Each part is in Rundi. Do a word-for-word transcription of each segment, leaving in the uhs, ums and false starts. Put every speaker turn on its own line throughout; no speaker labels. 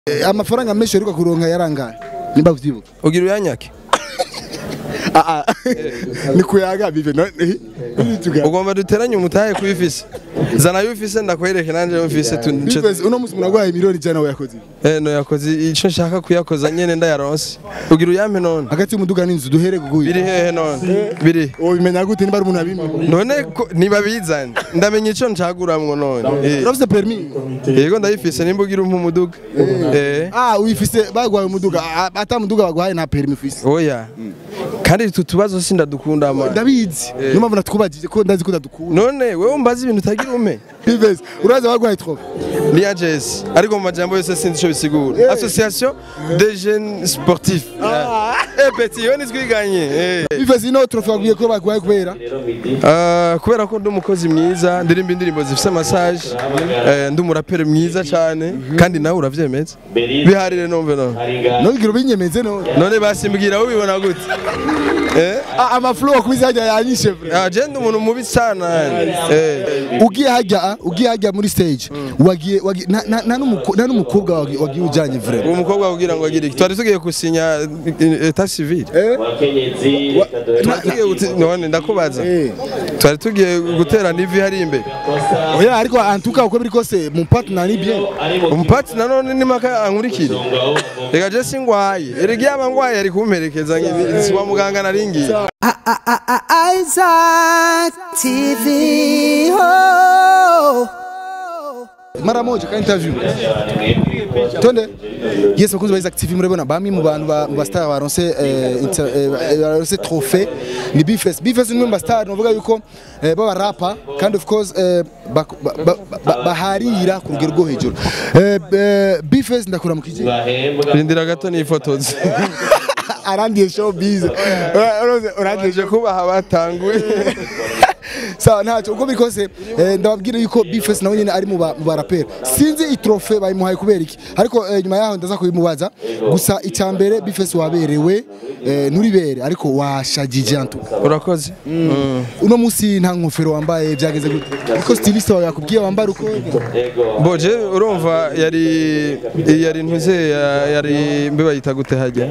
Amafaranga menshi ariko kuronka yarangaye nimba vyibuka
ugira uyanyake
ah ah ni kuyaga bive no
ugomba duteranye umutahe kubifise zana yufise ndakwereke nanje yufise
tunce uno musi munagwaye miliyoni jana wayakoze
eh no yakoze ico nshaka kuyakoza nyene ndayaronse ugira uyampe none
hagati y'umuduga n'inzu duhere guguye
biri hehe none biri
o bimenya gute niba ari umuntu abimye
none niba bizanye ndamenya ico ncaguramwo none
urafise permis
yego ndayifise nimba ugira umpa umuduga
eh ah uyifise bagwaye umuduga ata muduga bagwaye na permis ufise
oya kandi tutubazo sindadukunda ama
ndabizi niyo mpamvu natwubagije ko ndazi ko ndadukunda
none wewe umbaza ibintu utagira ume
biveze uraza bagwaye trophy
ni agence ariko mu majambo yose sinzi ico bisigura association des jeunes sportifs eh petit yo nizwiganye
biveze ino trophy bagwiye ko bagwaye kubera
ah kubera ko ndi umukozi mwiza ndirimba indirimbo zifise massage ndi umuraperi mwiza cyane kandi nawe uravyemeza biharire nomve no
no bigiro binyemeze no
none basimbwira ubibona gute eh
ama flow kubizajya yanyishe
ah je ndi umuntu mubi sana eh
ugiye hajya ugiye hajya muri stage wagiye na n'umukobwa wagiye ujanye vrai
uwo mukobwa kugira ngo agire twari tugiye gusinya etat civil
wakenyezi
none ndakubaza twari tugiye gutera nivi hari imbere
oya ariko antuka uko biri kose mu partner ni bien
mu partner none ni maka ankurikire rega je singwaye erege yabangwaye ari kumperekeza ngibi wa muganga naringiye
Isaac T V oh mara moja ka interview tonde yes bakunze ba Isaac T V murabona bami mu bantu ba star baronse baronse trophée ni Bifes Bifes ni mu star novuga yuko baba rapa kandi of course baharira ku rugero rwo hejuru Bifes ndakura mu kije
rindira gato ni photos
arangiye showbiz
urangije kubaha batanguye
sawa ntacyo uko bikose ndababwira yuko Bifes nawe nyene ari mu barapera sinzi itrofe bayimuhaye kubera iki ariko nyuma yaho ndaza kubimubaza gusa icyambere Bifes waberewe nturibere ariko washagije antu
urakoze
uno musi nta nkofero wambaye byageze gute ariko stylist wawe yakubwiye wambara uko
boje urumva yari yari ntuze yari mbiba yita gute hajya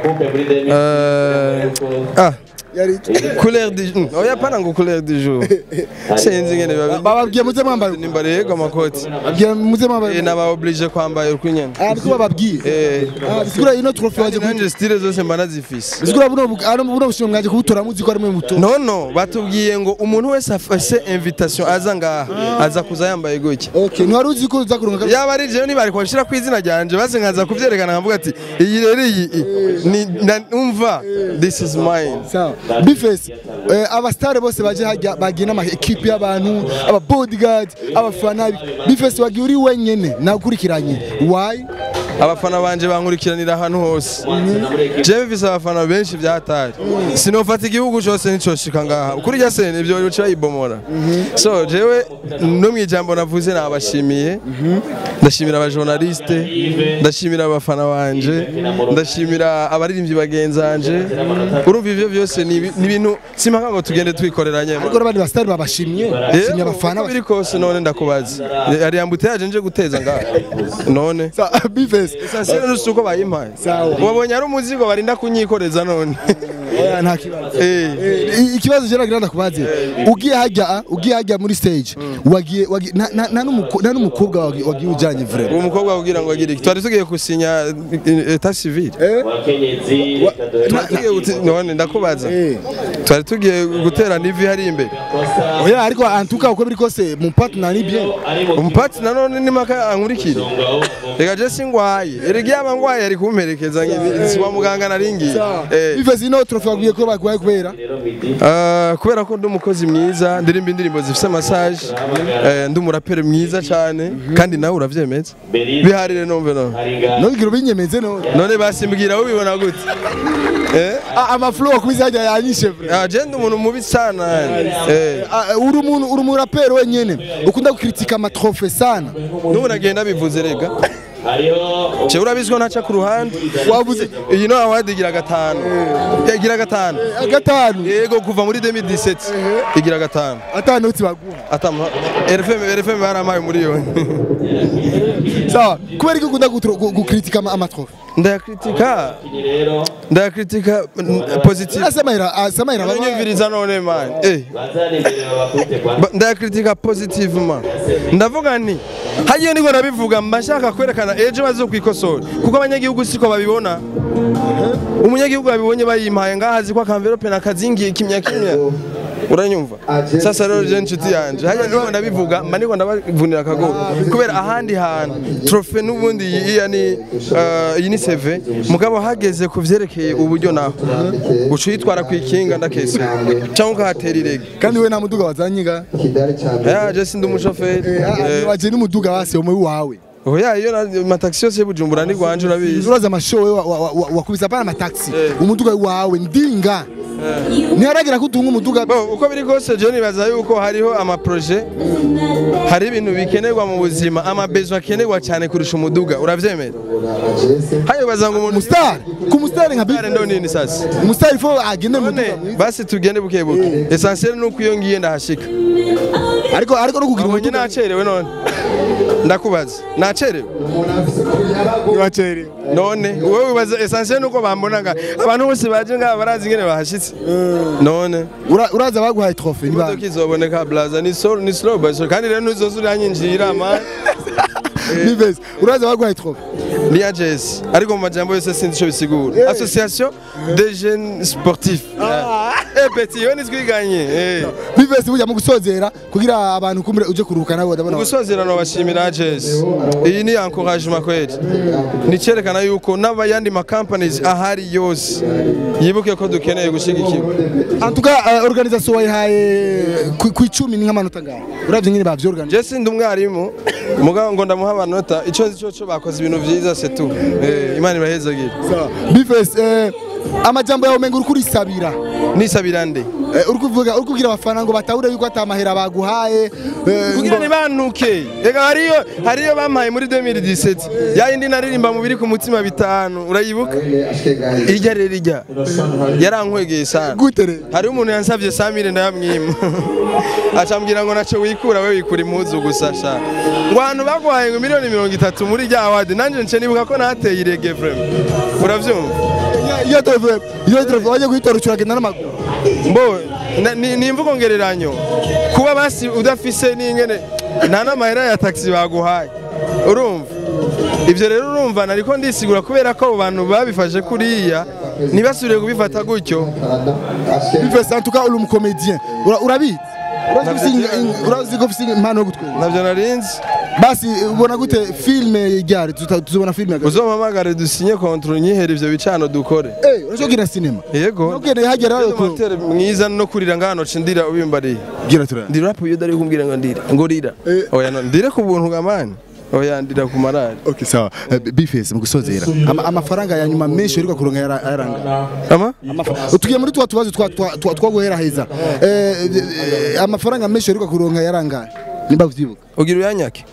ah
yari
couleur du jour oya pana ngo couleur du jour senzi ngene
bababwiye muze mwambara
nimbare yego amakoti
babwiye muze mwambara
na ba oblige kwambara ukunyene
ariko bababwiye
eh
sigura ino trophy waje
kuje style zose mbana zifise
sigura buno ano buno bushimwe mwaje kubutora muzi ko ari mwe muto
no no batubwiye ngo umuntu wese afashe invitation aza ngaha aza kuza yambaye goki
okay ntwari uzi ko uza kuronka
yaba ari je ni bari kwashira kwizina ryanje baze nkaza kuvyerekana nkavuga ati iyi rero iyi ni umva this is mine
sawa Bifes abastare bose baje hajya bagina ama equipe y'abantu aba bodyguard abafana Bifes wagiye uri wenyene nakurikiranye why
abafana banje bankurikiranira ahantu hose je bifise abafana benshi byatari sinofata igihugu cyose nico shika ngaha kuri rya sene ibyo bica ibomora so jewe no mwijambo navuze nabashimiye ndashimira aba journaliste ndashimira abafana banje ndashimira abaririmbyi bagenzanje urumva ivyo byose ni ibintu simpaka ngo tugende twikoreranye
ariko abandi bastari babashimye sinya abafana
biri kose none ndakubaza ari yambutaje nje guteza ngaha none
Bifes
sasa nusuko bayimpaye wabonye ari umuzigo barinda kunyikoreza none
nta kibazo eh ikibazo je nagira ndakubaze ugiye hajya ugiye hajya muri stage wagiye na n'umukobwa wagiye ujanye vrai
uwo mukobwa kugira ngo agire twari tugiye gusinya etat civil
wakenyezi
none ndakubaza twari tugiye gutera nivi hari imbere
oya ariko antuka uko biri kose mu partner ni bien
mu partner none ni maka ankurikire rega je singwaye erege yabangwaye ari kumperekeza ngibi wa muganga naringiye
Bifes ino trophy bagwiye ko bagwaye kubera
ah kubera ko ndi umukozi mwiza ndirimba indirimbo zifise massage ndi umuraperi mwiza cyane kandi nawe uravyemeza biharire nomve no
no bigiro binyemeze no
none basimbwira ubibona gute eh
ama flow kubizajya yanyishe vrai
ah je ndi umuntu mubi sana eh
uri umuntu uri umuraperi wenyene ukunda gukritika ama trophy sana
n'ubu nagenda bivuze rega
hariho
je urabizwa ntaca ku ruhande wavuze iyi no awadigira gatanu yagira gatanu
gatanu
yego kuva muri deux mille dix-sept igira gatanu
atanu uti baguha
atama R F M R F M baramaye muri yo
sawa kubera ko ukunda gukritika amatrofe
ndayakritika ndayakritika positive
asamahira asamahira
abanyumviriza none man eh ndayakritika positivement ndavuga nti hagiye niko nabivuga mbashaka kwerekana ejo bazokwikosora kuko abanyagihugu siko babibona umunyagihugu babibonye bayimpaye ngahazi kwa kanvelope nakazingiye kimya kimya uranyumva sasa rero je nshuti yanje hagiye niko ndabivuga mba niko ndabavunira akago kubera ahandi hantu trofe n'ubundi iya ni iyi ni C V mugabo hageze kuvyerekeye uburyo naho ucitwara kwikinga ndakese cyangwa ukahatera irege
kandi we nta muduga wazanyiga
ya je sindi umushoferi
waje n'umuduga wase umwe wawe
oya iyo ma taxi yose Bujumbura ni gwanje urabizi
uraza amashowe wakubisa pana ma taxi umuduga wawe ndinga ntiharagira ko utunga umuduga
uko biri kose je nibaza yuko hariho ama projet hari ibintu bikenerwa mu buzima ama besoin akenerwa cyane kurusha umuduga uravyemera hayo bazanga umuntu
mustar ku mustar nka
bire ndo nini sasa
mustar fo agende umuduga
basi tugende buke buke essentiel nuko iyo ngiye ndahashika
ariko ariko no kugira
umuduga nacerewe none ndakubaza nacerewe
nacerewe
none wowe wibaza essentiel nuko bambonanga abantu bose baje nga barazi ngene bahashitse none
uraza baguhaye trofe
ni ba kizoboneka blaza ni so ni slow but kandi rero ntuzosura nyinjira man
Bibes uraza baguhaye trofe
ni agence ariko mu majambo yose sindi cyo bisigura association des jeunes sportifs eh petit yo nizwiganye eh
Bibes bujya mu gusozera kugira abantu kumure uje kuruhuka nabo ndabona
gusozera no bashimira agence iyi ni encouragement kweli ni cerekana yuko n'abayandi ma companies ahari yose yibuke ko dukeneye gushigikirwa
en tout cas organisation wayihaye ku icumi ni nk'amanota ngaho uravye nyine bavyorganize
je sindi umwarimu mugabo ngo ndamuha abanota ico cyo cyo bakoze ibintu vyiza c'est tout eh imana ibahezagire
Bifes eh amajambo yawe mengo urukuri sabira
nisabira nde
uri kuvuga uri kugira abafana ngo batahure yuko atamahera baguhaye
kugira ni bantuke ega hariyo hariyo bampaye muri deux mille dix-sept yayindi naririmba mu biri ku mutima bitanu urayibuka irya rero irya yarankwegeye sana
gutere
hari umuntu yansavye cent mille ndayamwima acambwira ngo naco wikura we wikura impuzu gusa sha ngo abantu bagwaye ngo miliyoni mirongo itatu muri rya award nanje nce nibuka ko nateye irege vraiment uravyumva
iyo teve iyo teve waje guhitora ucuragenda n'amaguru
mbo ni imvugo ngereranyo kuba basi udafise n'ingene nta n'amahera ya taxi baguhaye urumva ivyo rero urumva nariko ndisigura kubera ko abo bantu babifashe kuriya ntibasubire kubifata gutyo
Bifes en tout cas uri umucomédien urabizi urazi ko ufise impano yo gutwenga
navyo narinzi
basi ubona gute filme ryari tuzobona filme
yagari uzompamagare dusinye contre nyihere ivyo bicano dukore
eh urashobora cinema
yego
nogende hagera
ko moteur mwiza no kurira ngano cindira ubimbariye
gira tura
ndi rap yo dari kumbwira ngo ndira ngo rira oya no ndire ku buntu gamani oya ndira ku marari
okay sawa Bifes mu gusozera amafaranga ya nyuma menshi ariko kuronka yaranga
ama
utugiye muri twa tubazo twa twaguhera heza eh amafaranga menshi ariko kuronka yaranga nimba vyibuka
ugira uyanyake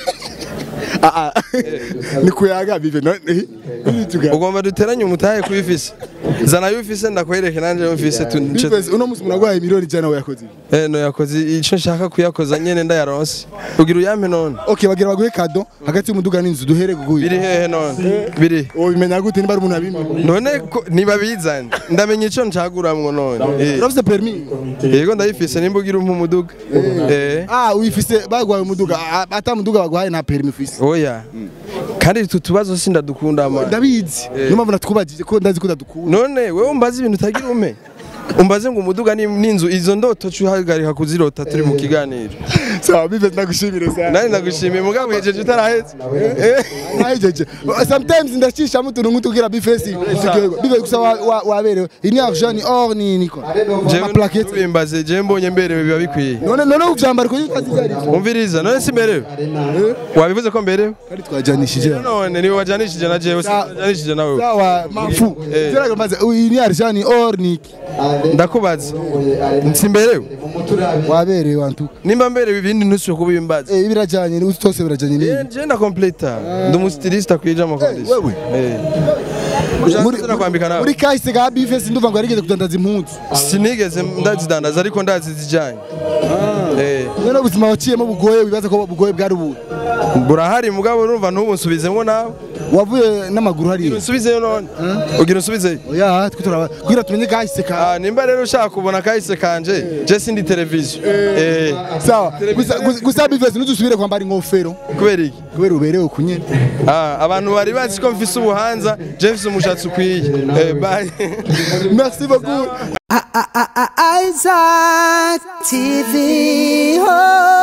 ah ah ni kuyaga bive no
ugomba duteranye umutahe kubifise zana yufise ndakwereke nanje yufise tunce
uno musi munagwaye miliyoni jana we yakoze
eh no yakoze ico nshaka kuyakoza nyene ndayaronse ugira uyampe none
okay bagira baguhe kado hagati y'umuduga n'inzu duhere guguye
biri hehe none biri
o bimenya gute niba ari umuntu abimye
none niba bizanye ndamenya ico ncaguramwo none
urafise permis
yego ndayifise nimba ugira umpa umuduga
eh ah uyifise bagwaye umuduga ata muduga bagwaye na permis ufise
oya kandi tutubazo sindadukunda ama
ndabizi niyo mpamvu natwubagije ko ndazi ko ndadukunda
none wewe umbaze ibintu utagira ume umbaze ngo umuduga n'inzu izo ndoto cuhagarika kuzirota turi mu kiganiro
sawa Bifes ndagushimire sana
nani ndagushimiye mugabo hejeje utaraheze
nahejeje sometimes ndacisha mutuntu ngutugira Bifes Bifes gusa waberewe ini argent ni or ni niko
ma plaquette bimbaze je mbonye mberewe biba bikwiye
none none uvyambara ko yitwazigari
umviriza none si mberewe wabivuze ko mberewe
kandi twajanishije
none niwe wajanishije na jewe wajanishije nawe
sawa mafu zeraga maze ini argent ni or ni
ndakubaza nsimberewe
waberewe wantu
nimba mberewe ibindi ntusho kubimbaza
eh birajanye ni utose birajanye ni
je nda completa ndumu styliste kwija mu kodisi
wewe
eh muri kwambika nawe
muri kahise ga Bifes nduva ngo yarigeze kudandaza impunzu
sinigeze ndazidandaza ariko ndazi zijanye eh
none ubuzima waciyemo bugoye wibaza ko bugoye bwari ubu
burahari mugabo urumva ntubu nsubizemo nawe
wavuye n'amaguru hari
nsubizeyo none ugira nsubizeyo
oya twitura kugira tumenye kahise ka
ah nimba rero ushaka kubona kahise kanje je sindi televiziyo eh
sawa gusa bivese ntuzusubire kwambara ingofero
kubera iki
kubera uberewe kunyene
ah abantu bari bazi ko mfise ubuhanza je mfise umushatsi ukwiye eh bye
merci beaucoup
Isaac T V. Oh.